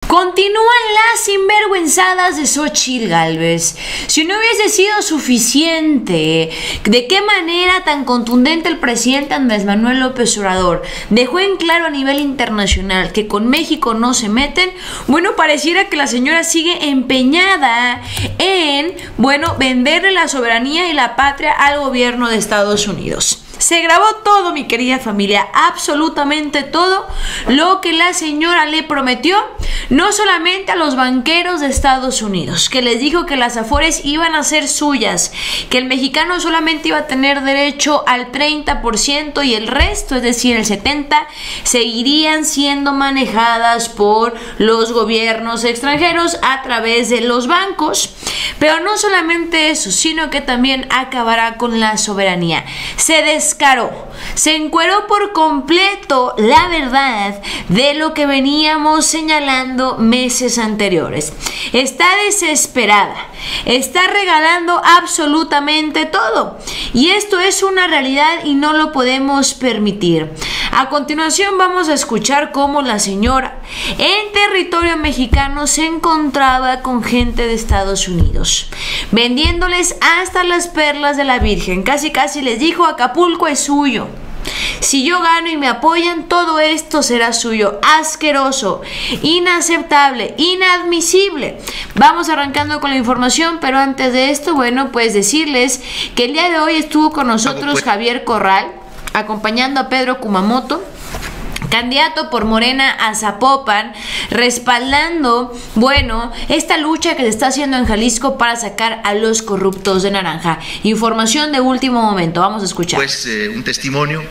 Continúan las sinvergüenzadas de Xóchitl Gálvez. Si no hubiese sido suficiente, ¿de qué manera tan contundente el presidente Andrés Manuel López Obrador dejó en claro a nivel internacional que con México no se meten? Bueno, pareciera que la señora sigue empeñada en, venderle la soberanía y la patria al gobierno de Estados Unidos. Se grabó todo, mi querida familia, absolutamente todo lo que la señora le prometió, no solamente a los banqueros de Estados Unidos, que les dijo que las Afores iban a ser suyas, que el mexicano solamente iba a tener derecho al 30% y el resto, es decir, el 70%, seguirían siendo manejadas por los gobiernos extranjeros a través de los bancos. Pero no solamente eso, sino que también acabará con la soberanía. Se descaró, se encueró por completo la verdad de lo que veníamos señalando meses anteriores. Está desesperada, está regalando absolutamente todo. Y esto es una realidad y no lo podemos permitir. A continuación vamos a escuchar cómo la señora en territorio mexicano se encontraba con gente de Estados Unidos, vendiéndoles hasta las perlas de la Virgen. Casi les dijo: Acapulco es suyo. Si yo gano y me apoyan, todo esto será suyo. Asqueroso, inaceptable, inadmisible. Vamos arrancando con la información, pero antes de esto, pues decirles que el día de hoy estuvo con nosotros Javier Corral, acompañando a Pedro Kumamoto, candidato por Morena a Zapopan, respaldando, esta lucha que se está haciendo en Jalisco para sacar a los corruptos de Naranja. Información de último momento, vamos a escuchar. Un testimonio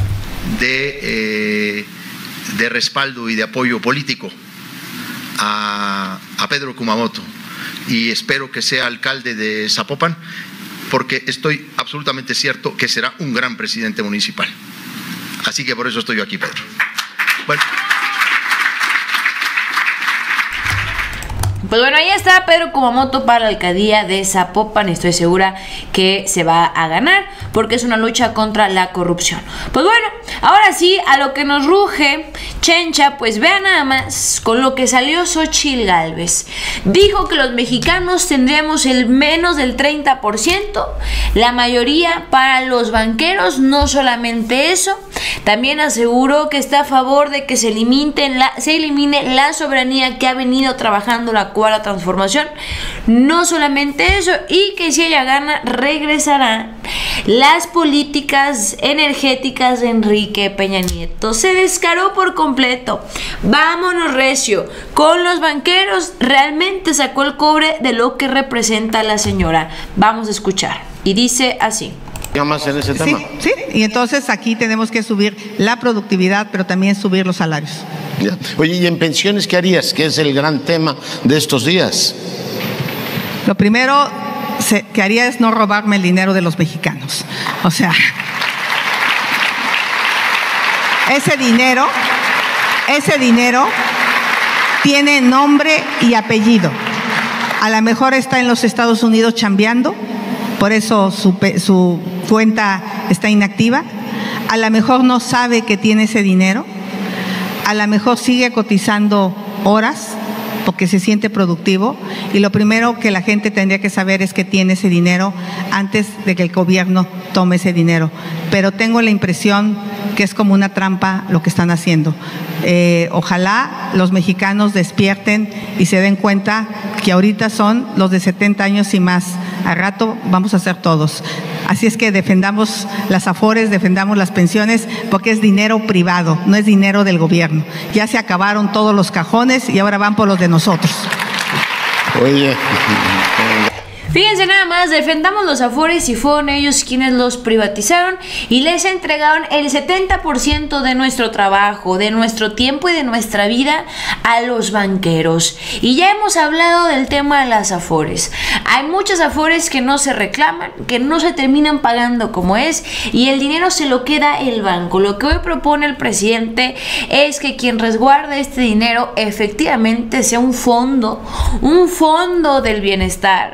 de respaldo y de apoyo político a Pedro Kumamoto, y espero que sea alcalde de Zapopan, porque estoy absolutamente cierto que será un gran presidente municipal. Así que por eso estoy yo aquí, Pedro. Ahí está Pedro Kumamoto para la alcaldía de Zapopan. Estoy segura que se va a ganar porque es una lucha contra la corrupción. Ahora sí, a lo que nos ruge Chencha, vean nada más con lo que salió Xóchitl Gálvez. Dijo que los mexicanos tendríamos el menos del 30%, la mayoría para los banqueros. No solamente eso, también aseguró que está a favor de que se elimine la soberanía que ha venido trabajando la Cuarta Transformación. No solamente eso, y que si ella gana, regresarán las políticas energéticas de Enrique Peña Nieto. Se descaró por completo. Vámonos recio con los banqueros. Realmente sacó el cobre de lo que representa la señora. Vamos a escuchar. Y dice así. Más en ese tema. Sí, y entonces aquí tenemos que subir la productividad, pero también subir los salarios. Ya. Oye, ¿y en pensiones qué harías? Que es el gran tema de estos días. Lo primero que haría es no robarme el dinero de los mexicanos. O sea, ese dinero tiene nombre y apellido. A lo mejor está en los Estados Unidos chambeando, por eso su cuenta está inactiva. A lo mejor no sabe que tiene ese dinero. A lo mejor sigue cotizando horas porque se siente productivo, y lo primero que la gente tendría que saber es que tiene ese dinero antes de que el gobierno tome ese dinero. Pero tengo la impresión que es como una trampa lo que están haciendo. Ojalá los mexicanos despierten y se den cuenta que ahorita son los de 70 años y más. A rato vamos a ser todos. Así es que defendamos las Afores, defendamos las pensiones, porque es dinero privado, no es dinero del gobierno. Ya se acabaron todos los cajones y ahora van por los de nosotros. Oye. Fíjense nada más, defendamos los Afores y fueron ellos quienes los privatizaron y les entregaron el 70% de nuestro trabajo, de nuestro tiempo y de nuestra vida a los banqueros. Y ya hemos hablado del tema de las Afores. Hay muchas Afores que no se reclaman, que no se terminan pagando como es, y el dinero se lo queda el banco. Lo que hoy propone el presidente es que quien resguarde este dinero efectivamente sea un fondo del bienestar,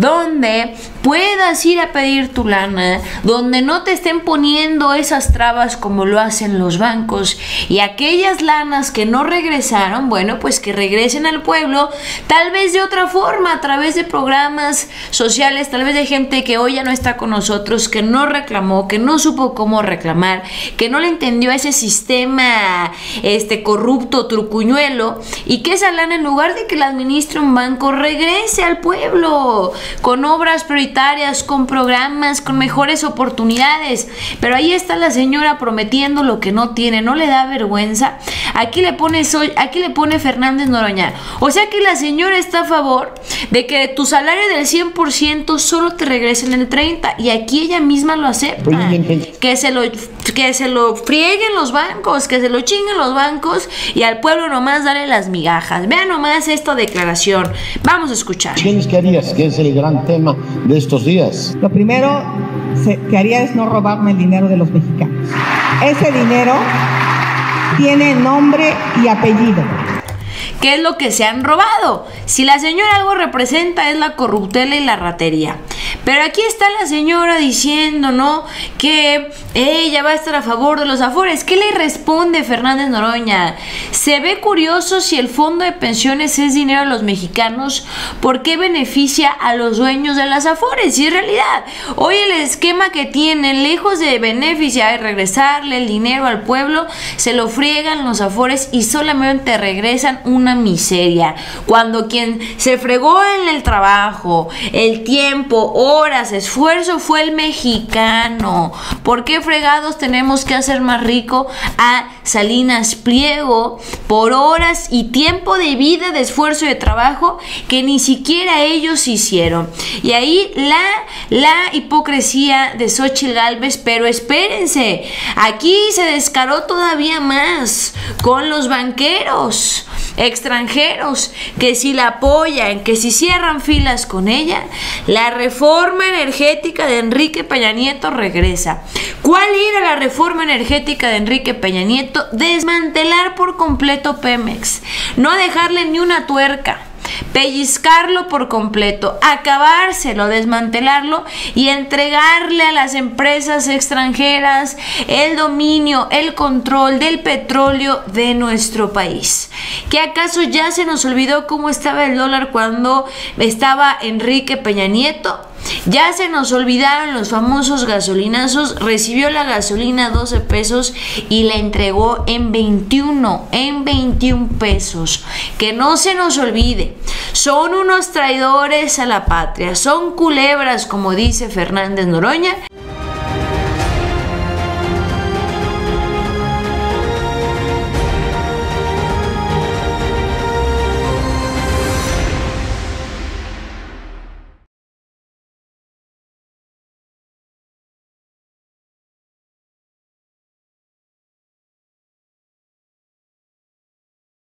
donde puedas ir a pedir tu lana, donde no te estén poniendo esas trabas como lo hacen los bancos, y aquellas lanas que no regresaron, bueno, pues que regresen al pueblo, tal vez de otra forma, a través de programas sociales, tal vez de gente que hoy ya no está con nosotros, que no reclamó, que no supo cómo reclamar, que no le entendió a ese sistema corrupto, trucuñuelo, y que esa lana, en lugar de que la administre un banco, regrese al pueblo con obras prioritarias, con programas, con mejores oportunidades. Pero ahí está la señora prometiendo lo que no tiene. ¿No le da vergüenza? Aquí le pone Fernández Noroña. O sea que la señora está a favor de que tu salario del 100% solo te regrese en el 30%, y aquí ella misma lo acepta. Que se lo frieguen los bancos, que se lo chinguen los bancos, y al pueblo nomás darle las migajas. Vean nomás esta declaración. Vamos a escuchar. ¿Qué harías? ¿Qué es el gran tema de estos días? Lo primero que haría es no robarme el dinero de los mexicanos. Ese dinero tiene nombre y apellido. ¿Qué es lo que se han robado? Si la señora algo representa, es la corruptela y la ratería. Pero aquí está la señora diciendo, ¿no?, que ella va a estar a favor de los afores. ¿Qué le responde Fernández Noroña? Se ve curioso si el fondo de pensiones es dinero de los mexicanos, ¿por qué beneficia a los dueños de las afores? Y en realidad, hoy el esquema que tienen, lejos de beneficiar y regresarle el dinero al pueblo, se lo friegan los afores y solamente regresan una miseria. Cuando quien se fregó en el trabajo, el tiempo, horas, esfuerzo, fue el mexicano. ¿Por qué fregados tenemos que hacer más rico a Salinas Pliego por horas y tiempo de vida, de esfuerzo y de trabajo que ni siquiera ellos hicieron? Y ahí la hipocresía de Xóchitl Gálvez. Pero espérense, aquí se descaró todavía más con los banqueros extranjeros, que si la apoyan, que si cierran filas con ella, la reforma energética de Enrique Peña Nieto regresa. ¿Cuál era la reforma energética de Enrique Peña Nieto? Desmantelar por completo Pemex, no dejarle ni una tuerca, pellizcarlo por completo, acabárselo, desmantelarlo y entregarle a las empresas extranjeras el dominio, el control del petróleo de nuestro país. ¿Qué acaso ya se nos olvidó cómo estaba el dólar cuando estaba Enrique Peña Nieto? Ya se nos olvidaron los famosos gasolinazos. Recibió la gasolina 12 pesos y la entregó en 21 pesos. Que no se nos olvide, son unos traidores a la patria, son culebras, como dice Fernández Noroña.